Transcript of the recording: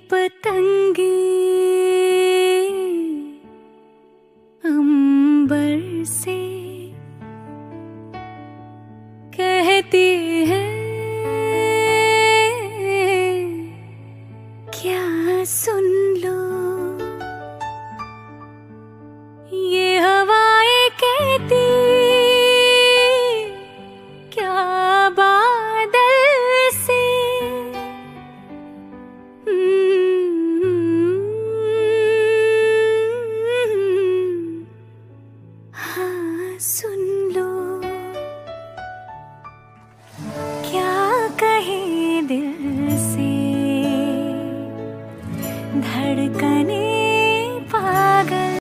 पतंगे अंबर से कहती है क्या सुन लो। ये हवाएं कहती क्या बादल से। हाँ सुन